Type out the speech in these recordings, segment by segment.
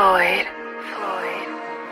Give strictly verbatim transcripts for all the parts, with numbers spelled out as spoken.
Floyd. Floyd.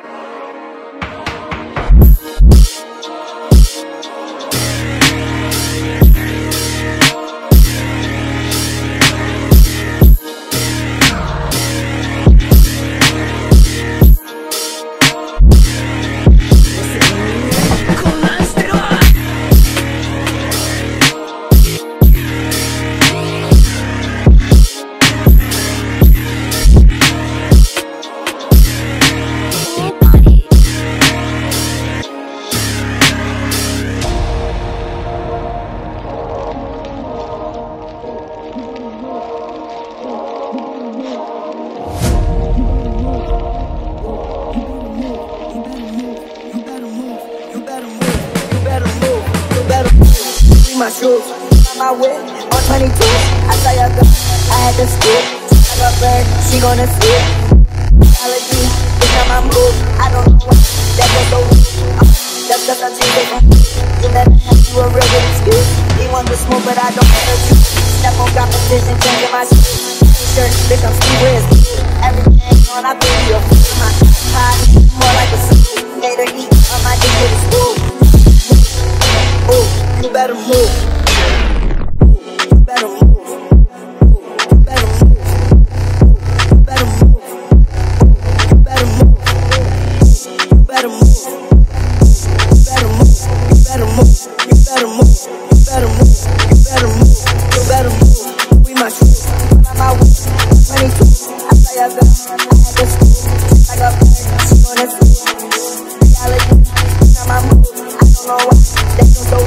My shoes, on my way, on twenty-two. I saw your girl, I had to skip. I got burned, she gonna sleep. Reality, it's not my move. I don't know what that was so uh, that's just a change of you better have you a real good excuse. He want to smoke, but I don't want to juice. Step on competition, changing my shirt, bitch, I'm still with everything on, I feel you. My high, more like a suit. Later eat on my dick with a spoon. Ooh, you better move. You better move. You better move. You better move. You better move. You better move. You better move. You better move. You better move. You better move. You better move. You better move. We my shoes. On my way. twenty-two. I saw your girl. I had to school. I got burned. She gonna sleep. Reality. Not my move. I don't know why. They don't